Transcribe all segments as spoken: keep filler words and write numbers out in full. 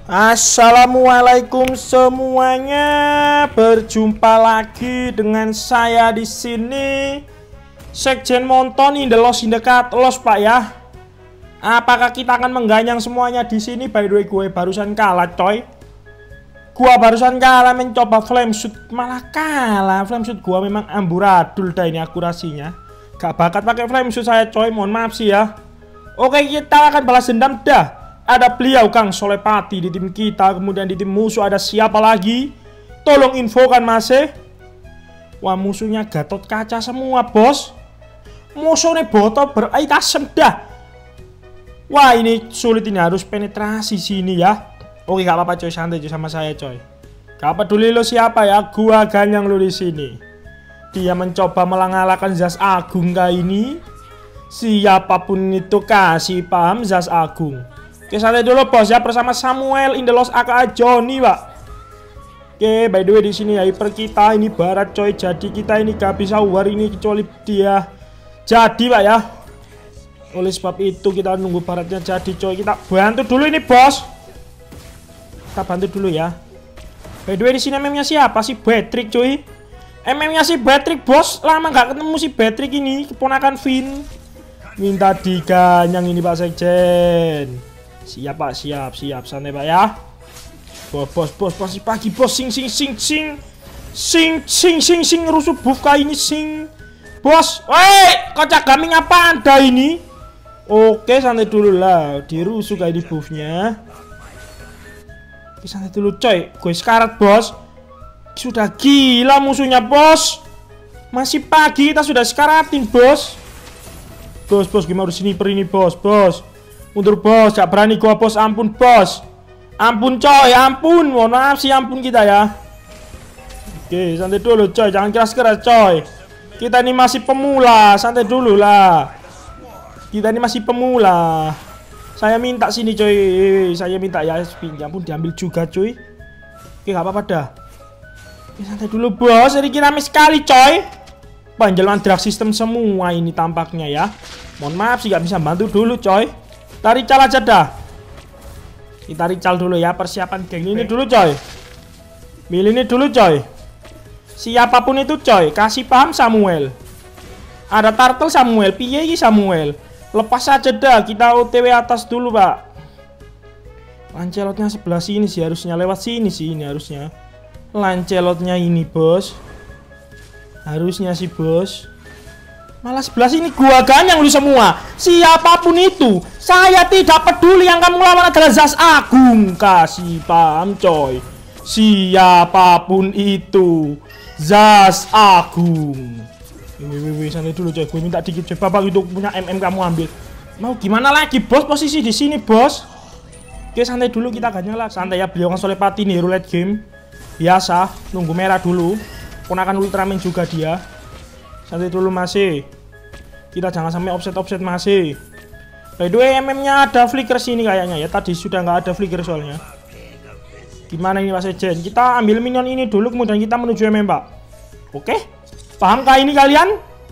Assalamualaikum semuanya, berjumpa lagi dengan saya di sini, Sekjen Monton in the Lost in the Cut Lost, Pak ya. Apakah kita akan mengganyang semuanya di sini? By the way, gue barusan kalah, coy. Gua barusan kalah mencoba flame shoot, malah kalah. Flame shoot gua memang amburadul dah ini akurasinya. Gak bakat pakai flame shoot saya, coy. Mohon maaf sih ya. Oke, kita akan balas dendam dah. Ada beliau Kang Solepati di tim kita. Kemudian di tim musuh ada siapa lagi? Tolong infokan masih. Wah, musuhnya Gatot Kaca semua, bos. Musuhnya botol beraitasem dah. Wah, ini sulit, ini harus penetrasi sini ya. Oke, gak apa-apa coy, santai coy sama saya coy. Gak peduli lo siapa ya, gua ganyang lo di sini. Dia mencoba mengalahkan Zas Agung kali ini. Siapapun itu kasih paham Zas Agung. Oke, santai dulu bos ya, bersama Samuel in the Lost aka Johnny, Pak. Oke, by the way di sini hyper kita ini barat coy, jadi kita ini gak bisa war ini kecuali dia jadi, Pak ya. Oleh sebab itu kita nunggu baratnya jadi coy. Kita bantu dulu ini bos. Kita bantu dulu ya. By the way di sini M M-nya siapa sih? Patrick cuy. M M-nya si Patrick bos. Lama gak ketemu si Patrick ini, keponakan Vin. Minta diganyang ini Pak Sekjen. Siap Pak, siap, siap, santai Pak ya. Bos, bos, bos, pasti pagi bos, sing, sing, sing, sing, sing, sing, sing, sing, rusuh buff kali ini sing. Bos, woi, kocak gaming apa anda ini? Oke, santai dulu lah, dirusuh kayak di buffnya. Oke, santai dulu coy, gue sekarat bos. Sudah gila musuhnya bos. Masih pagi kita sudah sekaratin bos. Bos, bos, gimana udah sniper ini bos, bos. Mundur bos, gak berani gua bos, ampun bos. Ampun coy, ampun, mohon maaf sih, ampun kita ya. Oke, santai dulu coy, jangan keras-keras coy. Kita ini masih pemula, santai dulu lah. Kita ini masih pemula. Saya minta sini coy, saya minta ya, ya ampun diambil juga cuy. Oke, gak apa-apa dah. Oke, santai dulu bos, jadi rame sekali coy. Panjalan drag system semua ini tampaknya ya. Mohon maaf sih gak bisa bantu dulu coy. Kita rical aja dah. Kita rical dulu ya, persiapan geng ini dulu coy. Milih ini dulu coy. Siapapun itu coy, kasih paham Samuel. Ada turtle Samuel, piye iki Samuel. Lepas aja dah, kita O T W atas dulu Pak. Lancelotnya sebelah sini sih, harusnya lewat sini sih, ini harusnya. Lancelotnya ini bos. Harusnya sih bos. Malah sebelah sini gua ganyang lu semua. Siapapun itu, saya tidak peduli, yang kamu lawan adalah Zas Agung. Kasih paham coy. Siapapun itu, Zas Agung. Wih, santai dulu coy, gue minta dikit coy. Bapak itu punya M M kamu ambil. Mau gimana lagi bos, posisi di sini bos. Oke, santai dulu, kita ganyang lah. Santai ya, beliau Kang Solepati nih, roulette game. Biasa, nunggu merah dulu. Ponakan Ultraman juga dia. Santai dulu masih. Kita jangan sampai offset-offset masih. By the way, M M-nya ada flicker sini kayaknya ya. Tadi sudah nggak ada flicker soalnya. Gimana ini Pak Sekjen? Kita ambil minion ini dulu, kemudian kita menuju M M Pak. Oke? Pahamkah ini kalian?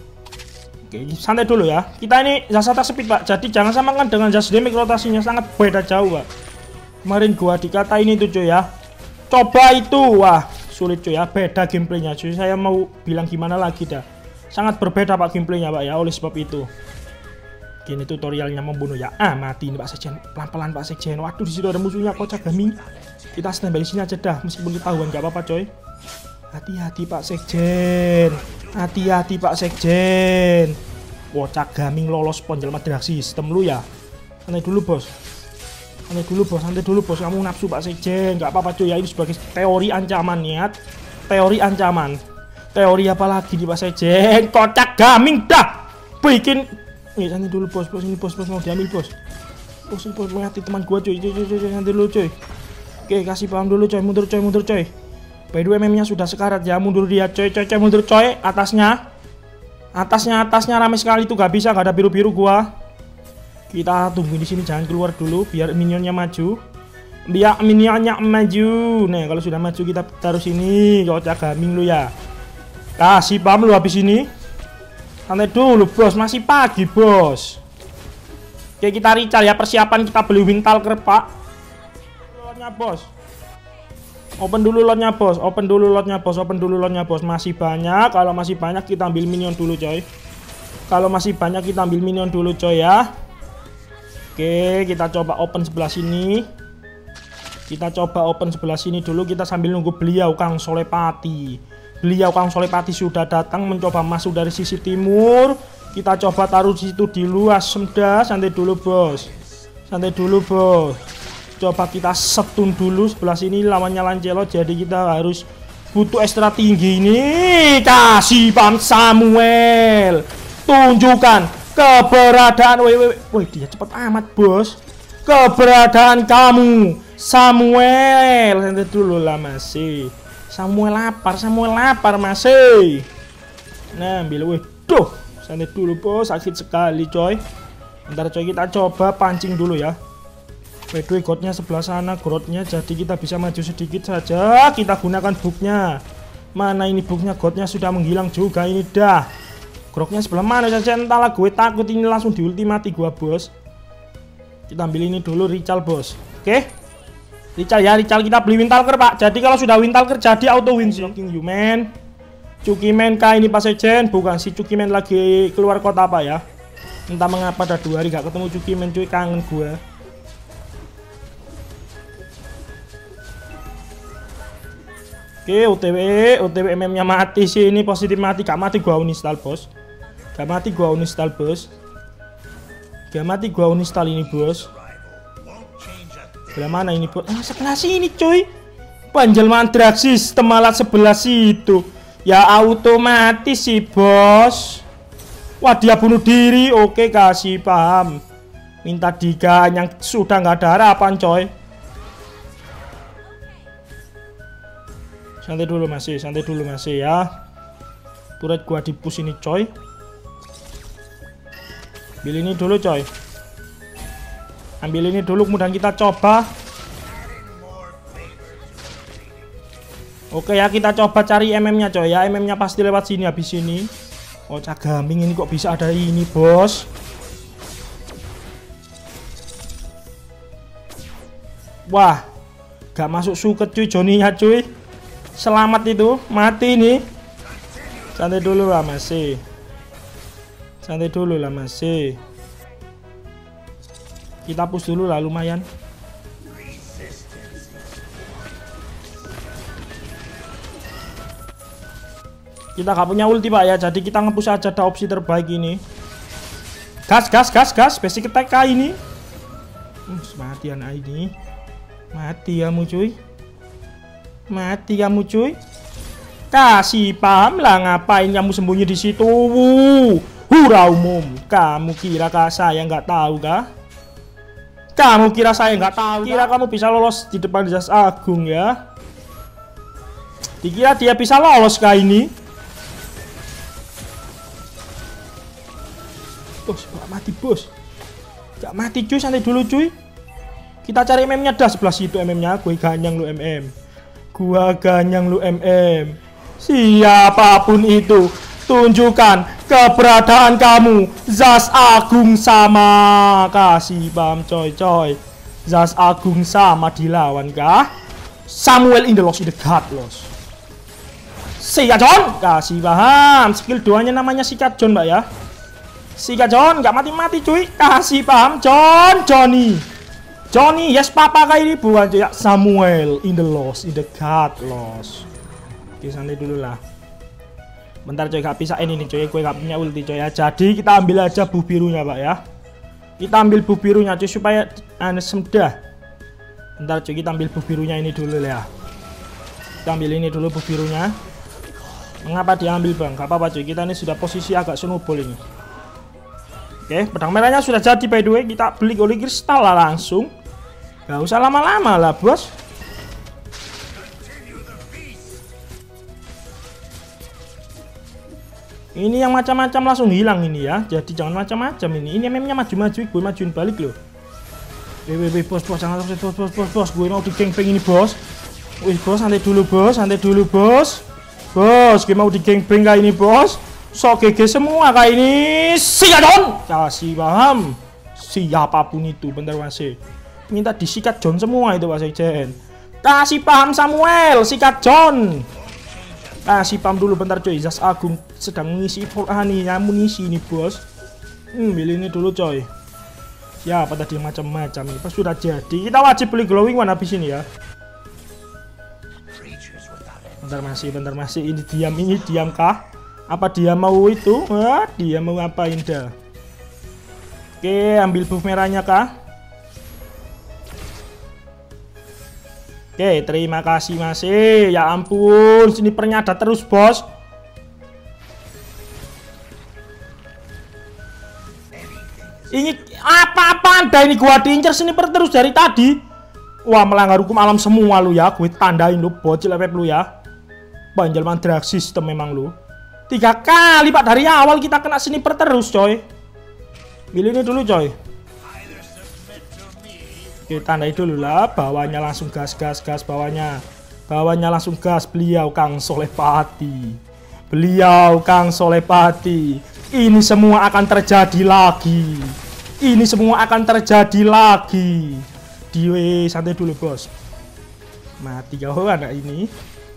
Oke, santai dulu ya. Kita ini Zas attack speed Pak. Jadi jangan samakan dengan Zas damage, rotasinya sangat beda jauh Pak. Kemarin gua dikatain itu cuy ya. Coba itu, wah sulit cuy ya. Beda gameplaynya cuy. Saya mau bilang gimana lagi dah. Sangat berbeda Pak gameplaynya Pak ya, oleh sebab itu. Gini tutorialnya membunuh ya. Ah, mati ini Pak Sekjen. Pelan-pelan Pak Sekjen. Waduh, di situ ada musuhnya kocak gaming. Kita standby di sini aja dah, meskipun ketahuan gak apa-apa coy. Hati-hati Pak Sekjen. Hati-hati Pak Sekjen. Kocak gaming lolos ponjelma drag system lu ya. Santai dulu bos. Santai dulu bos, santai dulu bos. Kamu nafsu Pak Sekjen. Gak apa-apa coy ya, ini sebagai teori ancaman ya. Teori ancaman. Teori apa lagi di Pak Sekjen? Kocak gaming dah. Bikin. Nih santai dulu bos, bos ini bos, bos mau diambil bos. Bos ini bos mengati teman gua coy, coy, coy, coy, santai dulu coy. Oke, kasih paham dulu coy, mundur coy, mundur coy. By the way, M M-nya sudah sekarat ya, mundur dia coy, coy, coy, mundur coy. Atasnya, atasnya, atasnya rame sekali tuh, gak bisa, gak ada biru-biru gua. Kita tunggu di sini, jangan keluar dulu, biar minionnya maju. Biar minionnya maju. Nih, kalau sudah maju kita taruh sini, kocak gaming lu ya. Kasih paham lu habis ini. Santai dulu bos, masih pagi bos. Oke, kita rical ya, persiapan kita beli wing talker Pak. lotnya bos. Open dulu lotnya bos. Open dulu lotnya bos. Open dulu lotnya bos. Masih banyak. Kalau masih banyak kita ambil minion dulu coy. Kalau masih banyak kita ambil minion dulu coy ya. Oke, kita coba open sebelah sini. Kita coba open sebelah sini dulu. Kita sambil nunggu beliau Kang Solepati. Beliau Kang Solepati sudah datang mencoba masuk dari sisi timur. Kita coba taruh di situ dulu. Asem dah. Santai dulu bos. Santai dulu bos. Coba kita setun dulu sebelah sini lawannya Lancelot. Jadi kita harus butuh ekstra tinggi ini. Kasih pam Samuel. Tunjukkan keberadaan. Woi woi woi dia cepat amat bos. Keberadaan kamu Samuel. Santai dulu lah masih. Samuel lapar. Samuel lapar masih. Nah ambil woi. Duh. Santai dulu bos. Sakit sekali coy. Ntar coy kita coba pancing dulu ya. By the way godnya sebelah sana growthnya. Jadi kita bisa maju sedikit saja. Kita gunakan booknya. Mana ini booknya? Godnya sudah menghilang juga ini dah. Growthnya sebelah mana saja. Entahlah gue takut ini langsung diultimati gua bos. Kita ambil ini dulu Rical bos. Oke Rical ya. Rical kita beli Windtalker pak. Jadi kalau sudah Windtalker jadi auto win. Shocking you man. Cukimen kah ini Pak Sejen? Bukan, si Cukimen lagi keluar kota apa ya. Entah mengapa dah dua hari gak ketemu Cukimen cuy, kangen gue. Oke, O T W, O T W M M-nya mati sih, ini positif mati, gak mati gua uninstall bos. Gak mati gua uninstall bos. Gak mati gua uninstall ini bos. Sebelah mana ini bos? Ah, sebelah sini cuy. Panjal Mandraxis, temalat sebelah situ. Ya otomatis sih bos. Wah dia bunuh diri. Oke kasih paham. Minta diga yang sudah nggak ada harapan coy. Santai dulu masih, santai dulu masih ya. Turret gua di push ini coy. Ambil ini dulu coy. Ambil ini dulu kemudian kita coba. Oke ya kita coba cari M M-nya coy ya. M M-nya pasti lewat sini habis ini. Oh Cagaming ini kok bisa ada ini bos. Wah gak masuk suket cuy Johnny-nya cuy. Selamat itu, mati nih. Santai dulu lah masih. Santai dulu lah masih. Kita push dulu lah lumayan. Kita gak punya ulti pak ya, jadi kita nge-push aja, ada opsi terbaik ini. Gas, gas, gas, gas, basic attack K ini. Hmm, matian ini. Mati kamu cuy. Mati kamu cuy. Kasih paham lah ngapain kamu sembunyi di situ. Hura umum. Kamu kira kah saya nggak tahu kah? Kamu kira saya nggak tahu? Kira kamu bisa lolos di depan Jas Agung ya? Dikira dia bisa lolos kah ini? Bos, gak mati bos. Gak mati cuy, santai dulu cuy. Kita cari M M-nya dah sebelah situ M M-nya. Gue ganyang lu M M. Gua ganyang lu M M. Siapapun itu, tunjukkan keberadaan kamu. Jas Agung sama. Kasih paham coy coy. Jas Agung sama dilawan kah? Samuel in the lost in the god lost. Sikat John. Kasih paham. Skill doanya namanya sikat John mbak ya. Sikat John gak mati-mati cuy. Kasih paham John. Johnny Johnny, yes papa kayak ini bukan ya. Samuel in the lost, in the god lost. Oke santai dulu lah. Bentar coy, gak bisa ini nih coy. Gue gak punya ulti coy ya. Jadi kita ambil aja buff birunya pak ya. Kita ambil buff birunya coy supaya aneh semdah. Bentar coy, kita ambil buff birunya ini dulu ya. Kita ambil ini dulu buff birunya. Mengapa diambil bang? Gak apa-apa coy. Kita ini sudah posisi agak snowball ini. Oke, pedang merahnya sudah jadi by the way. Kita beli oli kristal lah langsung. Gak usah lama-lama lah bos. Ini yang macam-macam langsung hilang ini ya. Jadi jangan macam-macam ini. Ini memangnya maju-maju, gue majuin balik loh. Wih, wih, bos, bos, jangan terus, bos, bos, bos, bos. Gue mau di gangpeng ini bos. Wih, bos, santai dulu bos, santai dulu bos. Bos, gue mau di gangpeng kayak ini bos. Sok G G semua kayak ini. Siap dong. Kasih paham. Siapapun itu, bentar masih. Minta disikat John semua itu Pak Sekjen. Kasih paham Samuel, sikat John. Kasih paham dulu bentar coy. Zas Agung sedang mengisi ah, nih amunisi nih bos. Hmm, beli ini dulu coy. Siapa tadi macam-macam ini? Pas sudah jadi, kita wajib beli glowing one habis ini ya. Bentar masih, bentar masih. Ini diam, ini diam kah? Apa dia mau itu? Wah, dia mau ngapain dah? Oke, ambil buff merahnya kah? Oke, terima kasih masih. Ya ampun, sini pernyada terus bos. Ini apa-apa anda ini gua diincar sniper terus dari tadi. Wah, melanggar hukum alam semua lu ya. Gue tandain lu bocil lepep lu ya. Banjalman drag system memang lu. Tiga kali Pak dari awal kita kena sniper terus coy. Pilih ini dulu coy. Oke, tandai dulu lah. Bawahnya langsung gas gas gas bawahnya. Bawahnya langsung gas. Beliau Kang Solepati. Beliau Kang Solepati. Ini semua akan terjadi lagi. Ini semua akan terjadi lagi. Diwe santai dulu bos. Mati kau anak ini.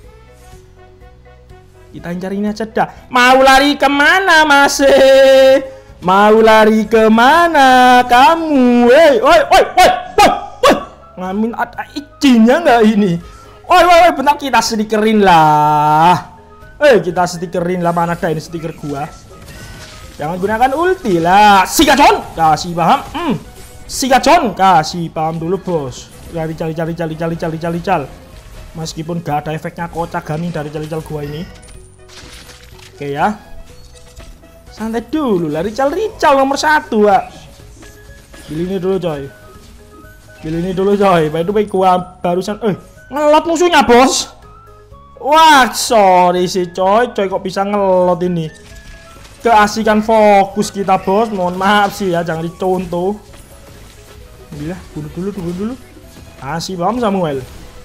Kita cari ini aja dah. Mau lari kemana masih? Mau lari kemana kamu? Woi, woi, woi, woi, woi. Ngamin ada izinnya nggak ini? Woi, woi, woi, bentar kita stikerin lah. Eh, kita stikerin lah, mana ada ini stiker gua? Jangan gunakan ulti lah. Sikacon, kasih paham. Hmm. Sikacon, kasih paham dulu bos. Cari, cari, cari, cari, cari, cari, cari, cari. Meskipun gak ada efeknya kocak gani dari cari-cari gua ini. Oke ya, santai dulu lah. Rical-rical nomor satu Pak. Pilih ini dulu coy. Pilih ini dulu coy. By the way gua barusan eh ngelot musuhnya bos. Wah sorry sih coy. Coy kok bisa ngelot ini. Keasikan fokus kita bos. Mohon maaf sih ya, jangan dicontoh. Bila bunuh dulu, bunuh dulu. Kasih paham Samuel.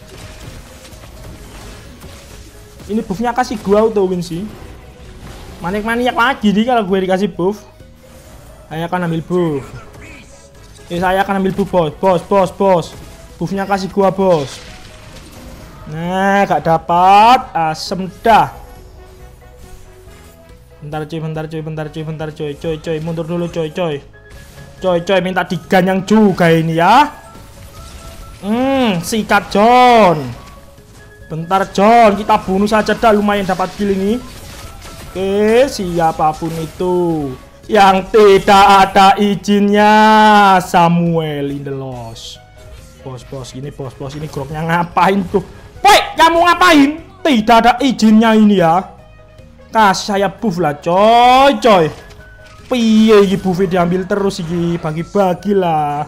Ini buffnya kasih gua auto win sih. Maniak-maniak lagi nih kalau gue dikasih buff. Saya akan ambil buff. Eh, saya akan ambil buff bos, bos, bos, bos. Buffnya kasih gua bos. Nah, gak dapat. Asem dah. Bentar cuy, bentar cuy, bentar cuy, bentar cuy, coy, coy, mundur dulu coy, coy. Coy, coy, minta diganyang juga ini ya. Hmm, sikat John. Bentar John, kita bunuh saja dah, lumayan dapat kill ini. Oke, siapapun itu yang tidak ada izinnya, Samuel in the loss. Bos, bos, ini bos, bos, ini groknya ngapain tuh? Woi, kamu ngapain? Tidak ada izinnya ini ya. Kasih saya buff lah, coy, coy. Piye ini buffnya diambil terus ini, bagi-bagi lah.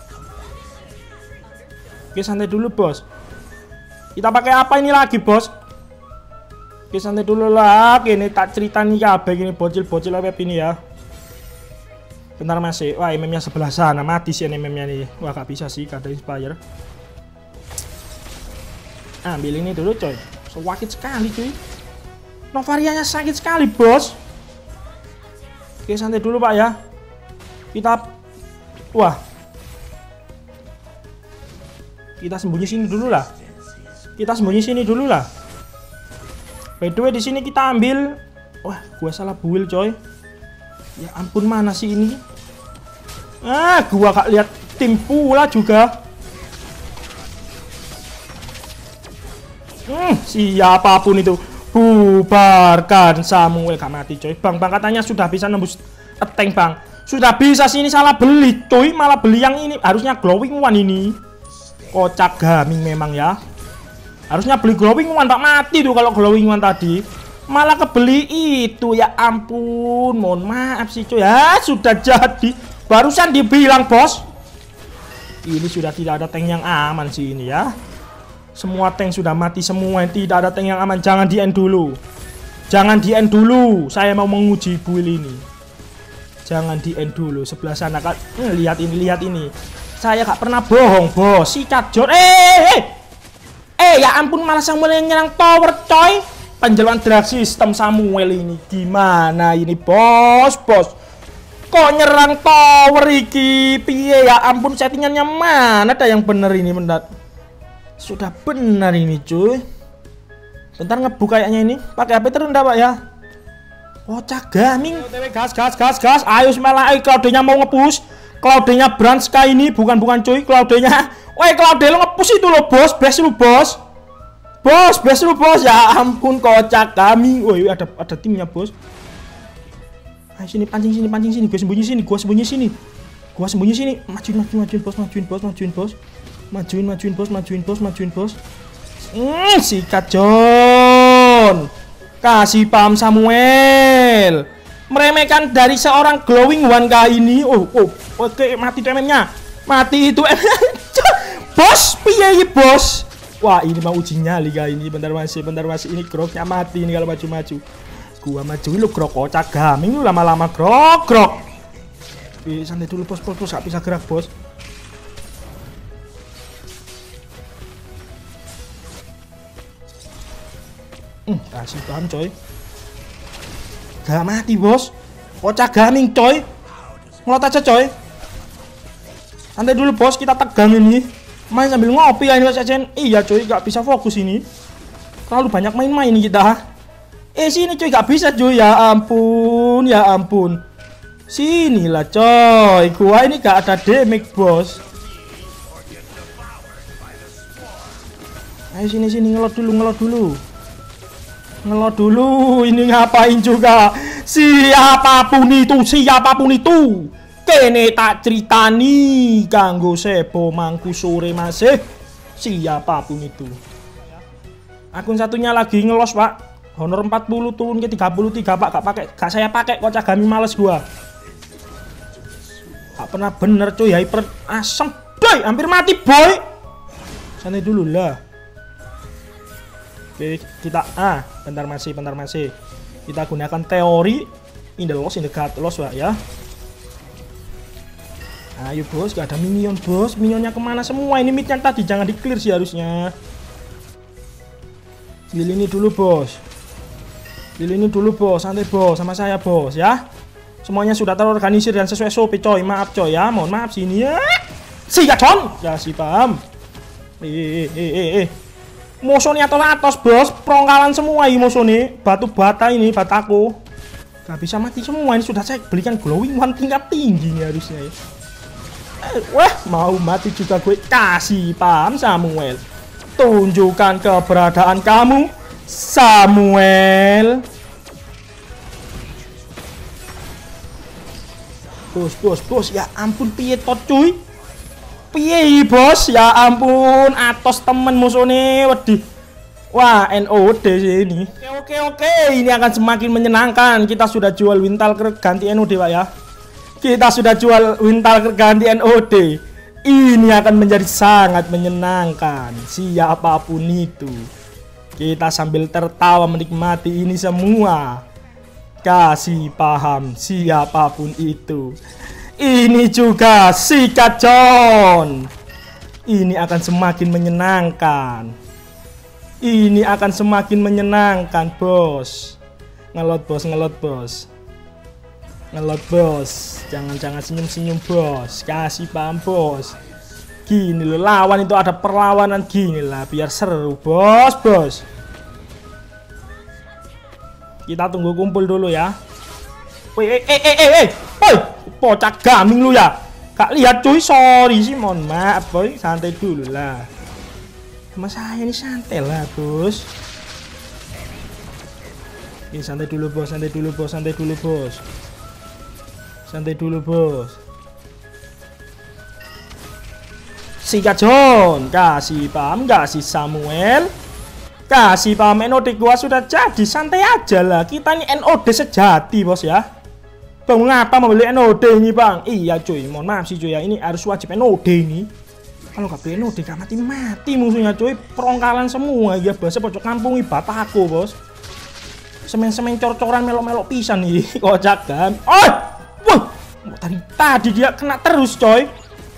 Oke, santai dulu bos. Kita pakai apa ini lagi bos? Oke, santai dulu lah. Ini tak cerita nih kabeh ini bocil-bocil web ini ya. Bentar masih. Wah, M M-nya sebelah sana. Mati sih M M-nya nih. Wah, gak bisa sih. Gak ada inspire. Ambil ini dulu coy. Sakit sekali cuy. Novarianya sakit sekali bos. Oke, santai dulu pak ya. Kita. Wah. Kita sembunyi sini dulu lah. Kita sembunyi sini dulu lah. By the way di sini kita ambil. Wah, gua salah build coy. Ya ampun, mana sih ini? Ah, gua gak lihat tim pula juga. Hmm, siapapun itu, bubarkan Samuel. Gak mati coy. Bang, bang katanya sudah bisa nembus tank bang. Sudah bisa sih, ini salah beli coy. Malah beli yang ini, harusnya glowing one ini. Kocak gaming memang ya. Harusnya beli glowing one, pak mati tuh kalau glowing one tadi. Malah kebeli itu, ya ampun. Mohon maaf sih cuy ya, sudah jadi. Barusan dibilang bos. Ini sudah tidak ada tank yang aman sih ini ya. Semua tank sudah mati semua, tidak ada tank yang aman. Jangan di end dulu. Jangan di end dulu. Saya mau menguji build ini. Jangan di end dulu. Sebelah sana kan. Hmm, lihat ini, lihat ini. Saya gak pernah bohong bos. Sikat John. Eh, eh. Eh ya ampun, malah Samuel yang nyerang tower coy. Penjaluan drag system Samuel ini. Gimana ini bos, bos? Kok nyerang tower iki? Piye ya ampun, settingannya mana ada yang bener ini mendat. Sudah benar ini cuy. Bentar ngebuka kayaknya ini. Pakai H P terendah Pak ya. Kocak gaming. Gas gas gas gas. Ayo semalah, Claude-nya mau ngepush. Claude-nya Branska ini bukan bukan cuy, Claude-nya. Woi Claude lo ngepush itu lo bos, best lu bos. Bos, best lu bos. Ya ampun kocak gaming. Woi ada ada timnya bos. Ayo sini pancing sini pancing sini, gue sembunyi sini, gue sembunyi sini, gue sembunyi sini, majuin majuin majuin bos, majuin bos, majuin bos, majuin majuin bos, majuin bos, majuin bos. Hmm, sikat John, kasih paham Samuel, meremehkan dari seorang glowing one kali ini. Oh oh, oke mati tuh M-nya, mati itu M, bos, piye bos? Wah ini mau uji nyali kali ini, bentar masih, bentar masih ini groknya mati ini kalau maju-maju. Gua maju lu grok kocak gaming lu lama-lama grok grok. Eh, santai dulu bos bos bos, gak bisa gerak bos. Hmm, kasih paham coy. Gak mati bos. Kocak gaming coy. Ngelot aja coy. Santai dulu bos, kita tegang ini. Main sambil ngopi ya ini Mas Ejen. Iya coy, gak bisa fokus ini. Terlalu banyak main-main kita. Eh sini coy, gak bisa coy, ya ampun, ya ampun. Sinilah coy, gua ini gak ada damage bos. Ayo sini sini, ngelot dulu, ngelot dulu. Ngelot dulu, ini ngapain juga. Siapapun itu, siapapun itu. Kene tak ceritani, kanggo sebo mangku sore masih. Siapapun itu. Akun satunya lagi ngelos pak. Honor empat puluh turun ke tiga puluh tiga pak, gak pakai, gak saya pakai kocak gaming, males gua. Gak pernah bener cuy, hyper asem boy, hampir mati boy. Santai dulu lah. Oke kita ah, bentar masih, bentar masih. Kita gunakan teori in the loss, in the god loss pak ya. Ayo bos, gak ada minion bos, minionnya kemana semua ini, mid yang tadi jangan di clear sih harusnya. Pilih ini dulu bos. Pilih ini dulu bos, santai bos, sama saya bos ya. Semuanya sudah terorganisir dan sesuai S O P coy, maaf coy ya, mohon maaf sini ya. Sikat con, ya si paham. Eh eh eh eh eh. Musuh nih atos-atos bos, perongkalan semua ini musuh nih, batu bata ini, bataku. Gak bisa mati semua ini, sudah saya belikan glowing one tingkat tinggi nih harusnya ya. Eh, wah mau mati juga gue, kasih paham Samuel. Tunjukkan keberadaan kamu Samuel. Bos, bos, bos, ya ampun piye tot cuy. Piye bos, ya ampun, atos temen musuh nih, wedih. Wah, N O D sih ini. Oke, oke, oke, ini akan semakin menyenangkan. Kita sudah jual Wintalker ganti N O D pak ya. Kita sudah jual Wintalker ganti N O D. Ini akan menjadi sangat menyenangkan. Siapapun itu. Kita sambil tertawa menikmati ini semua. Kasih paham siapapun itu. Ini juga sikat John. Ini akan semakin menyenangkan. Ini akan semakin menyenangkan bos. Ngelot bos, ngelot bos. Ngelot bos. Jangan-jangan senyum-senyum bos. Kasih paham bos. Gini loh, lawan itu ada perlawanan gini lah, biar seru bos, bos. Kita tunggu kumpul dulu ya. Woi, eh, eh, eh, eh, eh, woi, pocak gaming lu ya. Gak lihat cuy, sorry sih, mohon maaf boy, santai dulu lah. Sama saya ini santai lah bos. Ini santai dulu bos, santai dulu bos, santai dulu bos. Santai dulu bos. Sikat John, kasih paham, kasih Samuel, kasih paham N O D gua sudah jadi, santai aja lah. Kita ini N O D sejati bos ya. Bang ngapa membeli N O D ini bang? Iya cuy, mohon maaf sih cuy ya, ini harus wajib N O D ini. Kalau nggak beli N O D gak mati-mati musuhnya cuy, perongkalan semua ya bahasa pojok kampung bataku bos. Semen-semen cor-coran melok-melok pisan nih, kocak kan? Oh, wah, tadi tadi dia kena terus coy.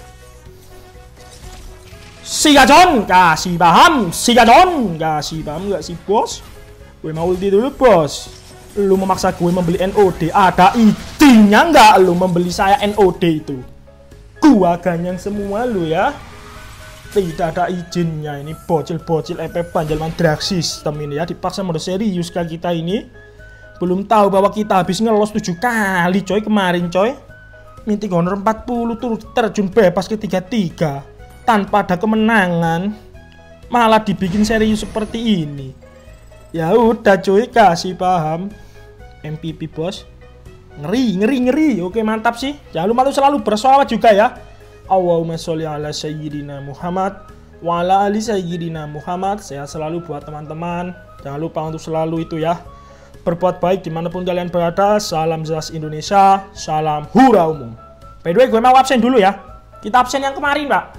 Sikat John, kasih paham. Sikat John, kasih paham gak sih bos? Gue mau ulti dulu bos. Lu memaksa gue membeli N O D. Ada izinnya nggak lu membeli saya N O D itu? Gua ganyang semua lu ya. Tidak ada izinnya. Ini bocil-bocil E P Panjalman drag system ini ya. Dipaksa mode serius kan kita ini. Belum tahu bahwa kita habis ngelos tujuh kali coy kemarin coy. Minting honor empat puluh turut terjun bebas ke tiga tiga. Tanpa ada kemenangan. Malah dibikin serius seperti ini. Ya udah cuy, kasih paham. M V P bos. Ngeri, ngeri, ngeri. Oke mantap sih. Jangan lupa selalu bersolawat juga ya. Allahumma sholli ala sayyidina Muhammad wa ala ali sayyidina Muhammad. Sehat selalu buat teman-teman. Jangan lupa untuk selalu itu ya, berbuat baik dimanapun kalian berada. Salam Zas Indonesia. Salam hura umum. By the way gue mau absen dulu ya. Kita absen yang kemarin pak.